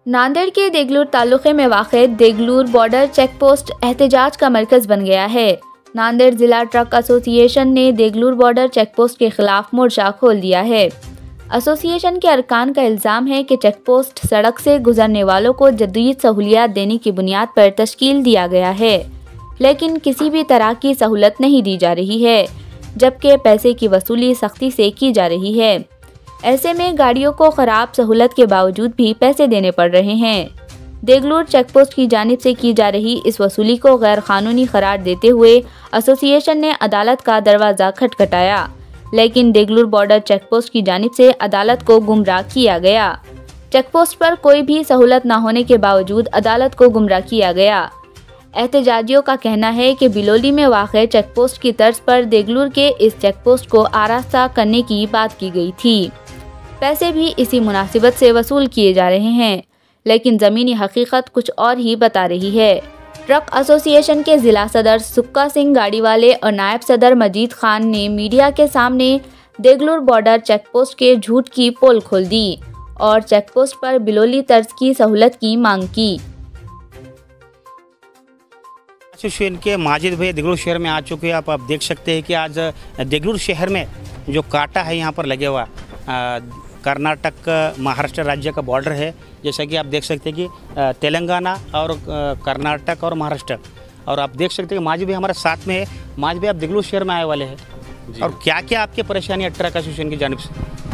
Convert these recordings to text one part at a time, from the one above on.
नांदेड़ के देगलूर तालुके में वाक़े देगलूर बॉर्डर चेक पोस्ट एहतजाज का मरकज़ बन गया है। नांदेड़ जिला ट्रक एसोसिएशन ने देगलूर बॉर्डर चेक पोस्ट के खिलाफ मोर्चा खोल दिया है। एसोसिएशन के अरकान का इल्ज़ाम है कि चेक पोस्ट सड़क से गुजरने वालों को जदीद सहूलियात देने की बुनियाद पर तश्कील दिया गया है, लेकिन किसी भी तरह की सहूलत नहीं दी जा रही है, जबकि पैसे की वसूली सख्ती से की जा रही है। ऐसे में गाड़ियों को खराब सहूलत के बावजूद भी पैसे देने पड़ रहे हैं। देगलूर चेक पोस्ट की जानिब से की जा रही इस वसूली को गैर कानूनी करार देते हुए एसोसिएशन ने अदालत का दरवाज़ा खटखटाया, लेकिन देगलूर बॉर्डर चेक पोस्ट की जानिब से अदालत को गुमराह किया गया। चेक पोस्ट पर कोई भी सहूलत न होने के बावजूद अदालत को गुमराह किया गया। एहतजाजियों का कहना है कि बिलोली में वाक़े चेक पोस्ट की तर्ज पर देगलूर के इस चेक पोस्ट को आरास्ता करने की बात की गई थी। पैसे भी इसी मुनासिबत से वसूल किए जा रहे हैं, लेकिन ज़मीनी हकीकत कुछ और ही बता रही है। ट्रक एसोसिएशन के ज़िला सदर सुक्का सिंह गाड़ीवाले और नायब सदर मजीद खान ने मीडिया के सामने देगलूर बॉर्डर चेक पोस्ट के झूठ की पोल खोल दी और चेक पोस्ट पर बिलोली तर्ज की सहूलत की मांग की। एसोसिएशन के माजिद भाई देगलूर शहर में आ चुके हैं। आप देख सकते हैं कि आज देगलूर शहर में जो कांटा है यहाँ पर लगे हुआ कर्नाटक महाराष्ट्र राज्य का बॉर्डर है। जैसा कि आप देख सकते हैं कि तेलंगाना और कर्नाटक और महाराष्ट्र, और आप देख सकते हैं कि माजिद भाई हमारे साथ में है। माजिद भाई, आप देगलूर शहर में आए वाले हैं और क्या क्या आपकी परेशानी है ट्रक एसोसिएशन की जानिब से?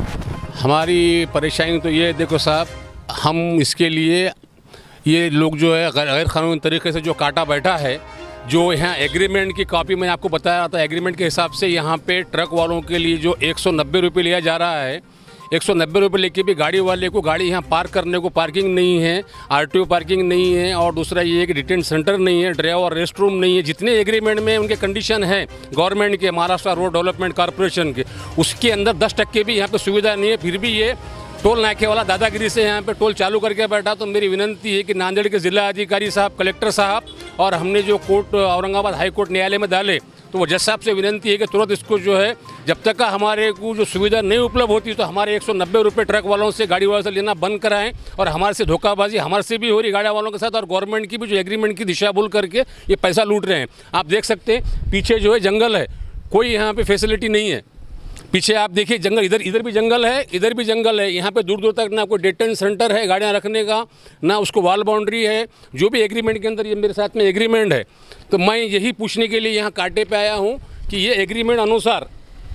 हमारी परेशानी तो ये देखो साहब, हम इसके लिए ये लोग जो है गैर कानूनी तरीके से जो काटा बैठा है, जो यहाँ एग्रीमेंट की कॉपी मैंने आपको बताया था, एग्रीमेंट के हिसाब से यहाँ पे ट्रक वालों के लिए जो 190 रुपये लिया जा रहा है, 190 रुपये लेके भी गाड़ी वाले को गाड़ी यहाँ पार्क करने को पार्किंग नहीं है, आरटीओ पार्किंग नहीं है, और दूसरा ये कि डिटेंट सेंटर नहीं है, ड्राइवर रेस्ट रूम नहीं है। जितने एग्रीमेंट में उनके कंडीशन है गवर्नमेंट के, महाराष्ट्र रोड डेवलपमेंट कॉरपोरेशन के, उसके अंदर 10% भी यहाँ पे सुविधा नहीं है। फिर भी ये टोल नाके वाला दादागिरी से यहाँ पे टोल चालू करके बैठा। तो मेरी विनती है कि नांदेड़ के जिला अधिकारी साहब, कलेक्टर साहब, और हमने जो कोर्ट औरंगाबाद हाई कोर्ट न्यायालय में डाले, तो वो जज साहब से विनती है कि तुरंत इसको जो है, जब तक का हमारे को जो सुविधा नहीं उपलब्ध होती तो हमारे 190 रुपये ट्रक वालों से, गाड़ी वालों से लेना बंद कराएं। और हमारे से धोखाबाजी हमारे से भी हो रही गाड़ी वालों के साथ, और गवर्नमेंट की भी जो एग्रीमेंट की दिशा भूल करके ये पैसा लूट रहे हैं। आप देख सकते हैं पीछे जो है जंगल है, कोई यहाँ पे फैसिलिटी नहीं है। पीछे आप देखिए जंगल, इधर भी जंगल है, इधर भी जंगल है। यहाँ पे दूर दूर तक ना कोई डिटेंट सेंटर है गाड़ियाँ रखने का, ना उसको वॉल बाउंड्री है। जो भी एग्रीमेंट के अंदर, ये मेरे साथ में एग्रीमेंट है, तो मैं यही पूछने के लिए यहाँ कांटे पे आया हूँ कि ये एग्रीमेंट अनुसार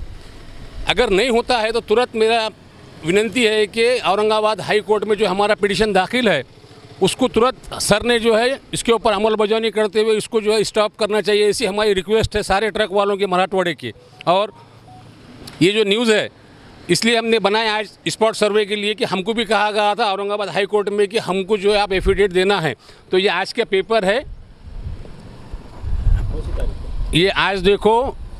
अगर नहीं होता है तो तुरंत मेरा विनती है कि औरंगाबाद हाई कोर्ट में जो हमारा पिटीशन दाखिल है, उसको तुरंत सर ने जो है इसके ऊपर अमलबजानी करते हुए इसको जो है स्टॉप करना चाहिए। ऐसी हमारी रिक्वेस्ट है सारे ट्रक वालों के मराठवाड़े की। और ये जो न्यूज़ है, इसलिए हमने बनाया आज स्पॉट सर्वे के लिए कि हमको भी कहा गया था औरंगाबाद हाई कोर्ट में कि हमको जो है आप एफिडेविट देना है। तो ये आज का पेपर है, ये आज देखो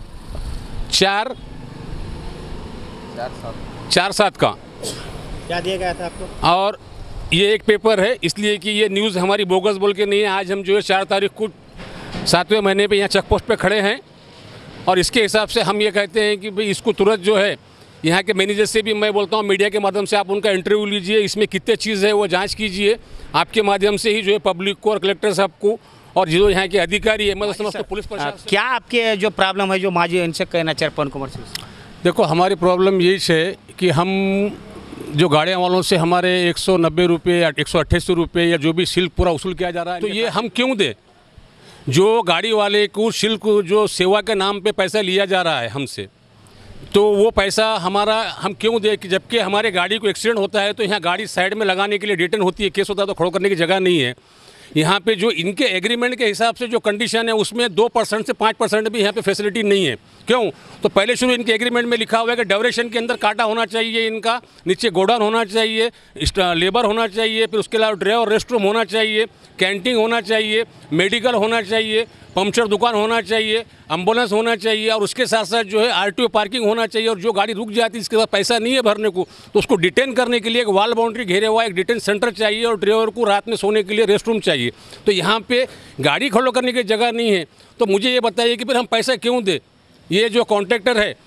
4/7 का क्या दिया गया था आपको, और ये एक पेपर है, इसलिए कि ये न्यूज़ हमारी बोगस बोल के नहीं है। आज हम जो है 4 तारीख को 7वें महीने पे यहाँ चेक पोस्ट पे खड़े हैं, और इसके हिसाब से हम ये कहते हैं कि भाई इसको तुरंत जो है, यहाँ के मैनेजर से भी मैं बोलता हूँ मीडिया के माध्यम से आप उनका इंटरव्यू लीजिए, इसमें कितने चीज़ है वो जांच कीजिए। आपके माध्यम से ही जो है पब्लिक को और कलेक्टर साहब को और जो यहाँ के अधिकारी है, मैं समझता हूँ पुलिस प्रशासन। क्या आपके जो प्रॉब्लम है जो माजी इनसे कहना चाह पवन कुमार से? देखो, हमारी प्रॉब्लम यही है कि हम जो गाड़ियाँ वालों से हमारे 190 रुपये या 188 रुपये या जो भी शुल्क पूरा वसूल किया जा रहा है, तो ये हम क्यों दें? जो गाड़ी वाले को शुल्क, जो सेवा के नाम पे पैसा लिया जा रहा है हमसे, तो वो पैसा हमारा हम क्यों दें? कि जबकि हमारे गाड़ी को एक्सीडेंट होता है तो यहाँ गाड़ी साइड में लगाने के लिए डिटेन होती है, केस होता है तो खड़ो करने की जगह नहीं है। यहाँ पे जो इनके एग्रीमेंट के हिसाब से जो कंडीशन है, उसमें 2% से 5% भी यहाँ पे फैसिलिटी नहीं है। क्यों? तो पहले शुरू इनके एग्रीमेंट में लिखा हुआ है कि ड्यूरेशन के अंदर काटा होना चाहिए, इनका नीचे गोडाउन होना चाहिए, लेबर होना चाहिए, फिर उसके अलावा ड्राइवर रेस्ट रूम होना चाहिए, कैंटीन होना चाहिए, मेडिकल होना चाहिए, पंक्चर दुकान होना चाहिए, एम्बुलेंस होना चाहिए, और उसके साथ साथ जो है आरटीओ पार्किंग होना चाहिए। और जो गाड़ी रुक जाती है इसके साथ पैसा नहीं है भरने को, तो उसको डिटेन करने के लिए एक वॉल बाउंड्री घेरे हुआ एक डिटेन सेंटर चाहिए, और ड्राइवर को रात में सोने के लिए रेस्ट रूम चाहिए। तो यहाँ पे गाड़ी खड़ो करने की जगह नहीं है। तो मुझे ये बताइए कि फिर हम पैसा क्यों दें? ये जो कॉन्ट्रैक्टर है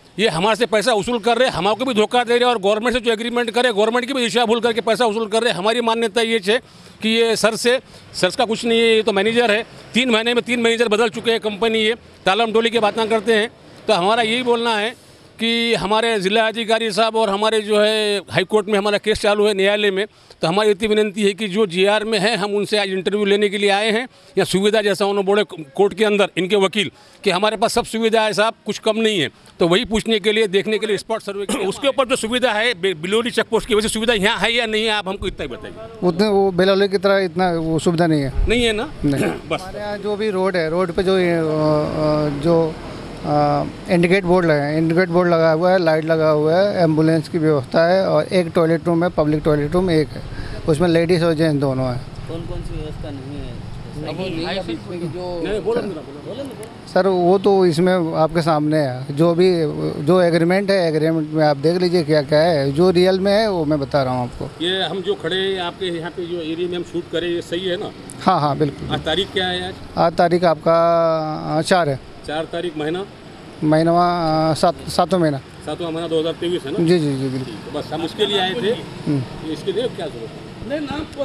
ये हमारे से पैसा वसूल कर रहे हैं, हमारे भी धोखा दे रहे हैं और गवर्नमेंट से जो एग्रीमेंट करे गवर्नमेंट की भी दिशा भूल करके पैसा वसूल कर रहे हैं। हमारी मान्यता ये है कि ये सर का कुछ नहीं है, ये तो मैनेजर है। 3 महीने में 3 मैनेजर बदल चुके हैं कंपनी, ये तालम टोली की बातें करते हैं। तो हमारा यही बोलना है कि हमारे ज़िला अधिकारी साहब और हमारे जो है हाई कोर्ट में हमारा केस चालू है न्यायालय में, तो हमारी इतनी विनती है कि जो जीआर में है हम उनसे आज इंटरव्यू लेने के लिए आए हैं, या सुविधा जैसा उन्होंने बोले कोर्ट के अंदर इनके वकील कि हमारे पास सब सुविधा है साहब, कुछ कम नहीं है। तो वही पूछने के लिए, देखने के लिए स्पॉट सर्वे उसके ऊपर जो सुविधा है बिलोली चेक पोस्ट की वजह से सुविधा यहाँ है या नहीं है, आप हमको इतना ही बताइए। उतने वो बिलोली की तरह इतना वो सुविधा नहीं है। नहीं है ना? नहीं। बस हमारे यहाँ जो भी रोड है, रोड पे जो इंडिकेट बोर्ड लगा हुआ है, लाइट लगा हुआ है, एम्बुलेंस की व्यवस्था है और एक टॉयलेट रूम है, पब्लिक टॉयलेट रूम एक है, उसमें लेडीज़ और जेंट्स दोनों हैं। कौन सी व्यवस्था नहीं है? सर वो तो इसमें आपके सामने है, जो एग्रीमेंट है, एग्रीमेंट में आप देख लीजिए क्या क्या है, जो रियल में है वो मैं बता रहा हूँ आपको। ये हम जो खड़े हैं आपके यहाँ पे जो एरिया में हम शूट करें, ये सही है ना? हाँ बिल्कुल। आज तारीख क्या है? आज तारीख आपका 4 है। 4 तारीख महीना 7वां महीना 2023 है ना? जी बिल्कुल। बस हम उसके लिए आए थे। इसके लिए क्या जरूरत है? नहीं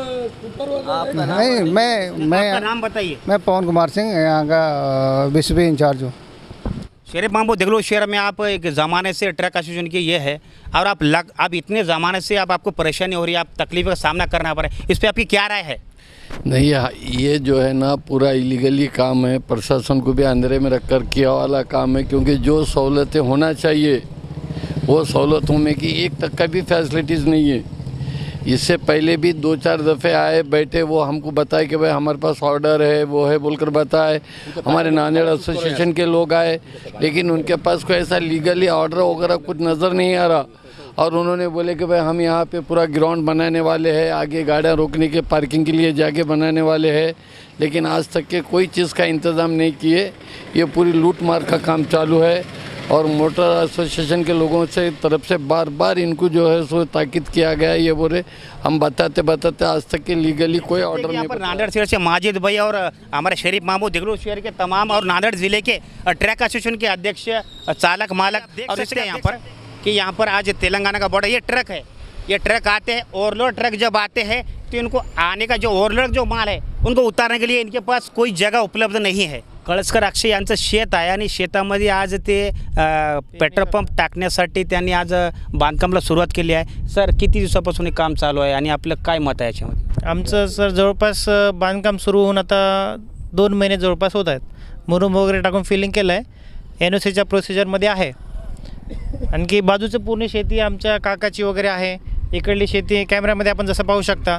आपका नाम बताइए। मैं पवन कुमार सिंह, यहाँ का विश्व इंचार्ज हूँ। शरीफ महमूद, देगलूर शहर में आप एक ज़माने से ट्रक एसोसिएशन की ये है और आप इतने ज़माने से आपको परेशानी हो रही है, आप तकलीफ का सामना करना पड़ रहा है, इस पर आपकी क्या राय है? नहीं, ये जो है ना पूरा इलीगली काम है, प्रशासन को भी अंधेरे में रखकर किया वाला काम है, क्योंकि जो सहूलतें होना चाहिए वो सहूलतों में की एक तक का भी फैसिलिटीज़ नहीं है। इससे पहले भी 2-4 दफ़े आए बैठे, वो हमको बताए कि भाई हमारे पास ऑर्डर है, वो है बोलकर बताए। हमारे नांदेड़ एसोसिएशन के लोग आए, लेकिन उनके पास कोई ऐसा लीगली ऑर्डर वगैरह कुछ नज़र नहीं आ रहा। और उन्होंने बोले कि भाई हम यहाँ पे पूरा ग्राउंड बनाने वाले हैं, आगे गाड़ियाँ रोकने के पार्किंग के लिए जगह बनाने वाले हैं, लेकिन आज तक के कोई चीज़ का इंतज़ाम नहीं किए। ये पूरी लूट मार का काम चालू है और मोटर एसोसिएशन के लोगों से तरफ से बार बार इनको जो है सो ताकीद किया गया है। ये बोले हम बताते आज तक के लीगली कोई ऑर्डर नहीं। पर नांदेड़ शहर से माजिद भाई और हमारे शरीफ महमूद, देगलूर शहर के तमाम और नांदेड़ ज़िले के ट्रक एसोसिएशन के अध्यक्ष, चालक, मालक और देखते हैं यहाँ पर कि यहाँ पर आज तेलंगाना का बॉर्डर, ये ट्रक है, ये ट्रक आते हैं, ओवरलोड ट्रक जब आते हैं तो इनको आने का जो ओवरलोड जो माल है उनको उतारने के लिए इनके पास कोई जगह उपलब्ध नहीं है। कळसकर अक्षय यांचं शेत आहे आणि शेतामध्ये आज ते पेट्रोल पंप टाकण्यासाठी त्यांनी आज बांधकामाला सुरुवात केली आहे। सर, किती दिवसापासून हे काम चालू आहे आणि आपलं काय मत आहे याच्यामध्ये? आमचं सर जवळपास बांधकाम सुरू होऊन आता 2 महिने जवळपास होत आहेत। मुरुम वगैरे टाकून फिलिंग केलं आहे, NOCच्या प्रोसिजरमध्ये आहे। आणखी बाजूचं पूर्ण शेती आमच्या काकाची वगैरे आहे। इकडली शेती कॅमेऱ्यामध्ये आपण जसं पाहू शकता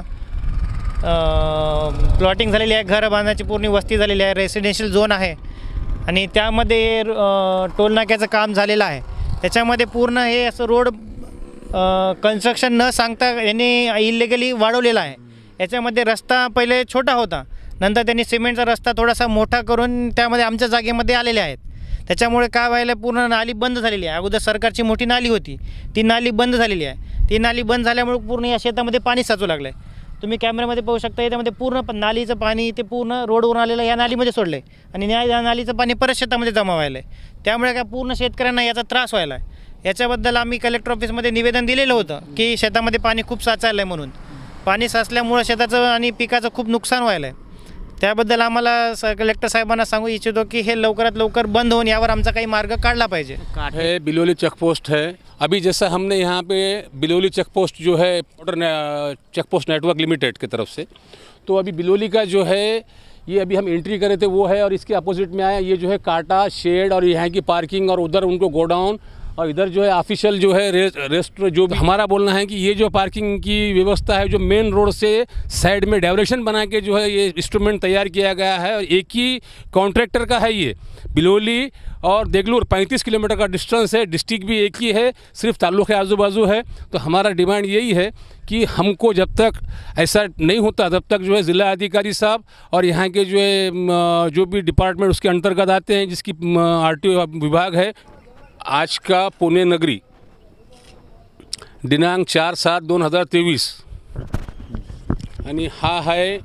प्लॉटिंग झालेली आहे, घरं बांधण्याची पूर्ण वस्ती झालेली आहे, रेसिडेन्शियल झोन आहे आणि त्यामध्ये टोलनाक्याचं काम झालेलं आहे। त्याच्यामध्ये पूर्ण हे असं रोड कन्स्ट्रक्शन न सांगता यांनी इलिगली वाढवलेला आहे। याच्यामध्ये रस्ता पहिले छोटा होता, नंतर त्यांनी सिमेंटचा रस्ता थोडासा मोठा करून त्यामध्ये आमच्या जागेमध्ये आलेले आहेत। त्याच्यामुळे काय व्हायला पूर्ण नाली बंद झालेली आहे। अगोदर सरकारची मोठी नाली होती, ती नाली बंद झालेली आहे। ती नाली बंद झाल्यामुळे पूर्ण या शेतामध्ये पाणी साचू लागलं आहे। तुम्ही कॅमेऱ्यामध्ये पाहू शकता, याच्यामध्ये पूर्ण नालीचं पाणी ते पूर्ण रोडवरून आलेलं या नालीमध्ये सोडलं आहे आणि या नालीचं पाणी परत शेतामध्ये जमा व्हायलं आहे। त्यामुळे काय पूर्ण शेतकऱ्यांना याचा त्रास व्हायला आहे। याच्याबद्दल आम्ही कलेक्टर ऑफिसमध्ये निवेदन दिलेलं होतं की शेतामध्ये पाणी खूप साचायलं आहे, म्हणून पाणी साचल्यामुळे शेताचं आणि पिकाचं खूप नुकसान व्हायलं आहे। त्याबद्दल आम्हाला कलेक्टर साहेबांना सांगू इच्छितो की हे लवकरात लवकर बंद होऊन यावर आमचा काही मार्ग काढला पाहिजे। है बिलोली चेक पोस्ट है। अभी जैसा हमने यहाँ पे बिलोली चेक पोस्ट जो है चेक पोस्ट नेटवर्क लिमिटेड की तरफ से, तो अभी बिलोली का जो है ये अभी हम एंट्री करे थे वो है, और इसके अपोजिट में आया ये जो है काटा शेड और यहाँ की पार्किंग और उधर उनको गोडाउन और इधर जो है ऑफिशियल जो है रेस्टोरेंट। जो हमारा बोलना है कि ये जो पार्किंग की व्यवस्था है जो मेन रोड से साइड में डायरेक्शन बना के जो है ये इंस्ट्रूमेंट तैयार किया गया है, और एक ही कॉन्ट्रैक्टर का है। ये बिलोली और देगलूर 35 किलोमीटर का डिस्टेंस है, डिस्ट्रिक्ट भी एक ही है, सिर्फ ताल्लुक़े आजू बाजू है। तो हमारा डिमांड यही है कि हमको जब तक ऐसा नहीं होता तब तक जो है ज़िला अधिकारी साहब और यहाँ के जो है जो भी डिपार्टमेंट उसके अंतर्गत आते हैं, जिसकी RTO विभाग है, आज का पुणे नगरी दिनांक 4/7/2023 आणि हा आहे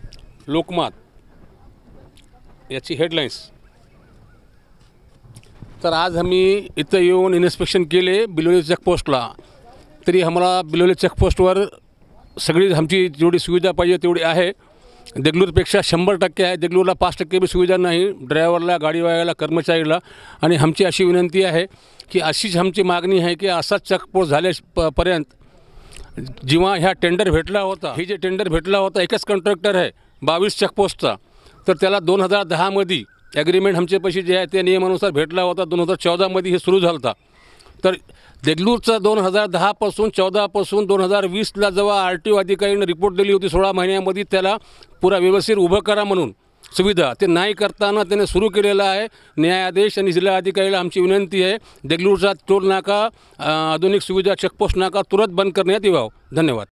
लोकमत, याची हेडलाईन्स। तर आज आम्ही इथं येऊन इन्स्पेक्शन केले बिलोली चेकपोस्टला. तरी आम्हाला बिलोली चेकपोस्टवर सगळी आमची जेवढी सुविधा पाहिजे तेवढी आहे. देगलूरपेक्षा 100% आहे. देगलूरला 5% बी सुविधा नाही, ड्रायव्हरला, गाडीवाल्याला, कर्मचारीला. आणि आमची अशी विनंती आहे की अशीच आमची मागणी आहे की असाच चेकपोस्ट झाल्यापर्यंत जेव्हा ह्या टेंडर भेटला होता, हे जे टेंडर भेटला होता एकच कॉन्ट्रॅक्टर आहे 22 चेकपोस्टचा, तर त्याला 2010मध्ये ॲग्रीमेंट आमचे पैसे जे आहे ते नियमानुसार भेटला होता. 2014मध्ये हे सुरू झालं होता. तर देगलूरचा 2010पासून 14पासून 2020ला जेव्हा RTO अधिकाऱ्याने रिपोर्ट दिली होती 16 महिन्यामध्ये त्याला पुरा व्यवस्थित उभं करा म्हणून सुविधा, ते नाही करताना त्याने सुरू केलेला आहे. न्यायाधीश आणि जिल्हाधिकाऱ्याला आमची विनंती आहे देगलूरचा टोल नाका, आधुनिक सुविधा चेकपोस्ट नाका तुरंत बंद करण्यात यावं. धन्यवाद.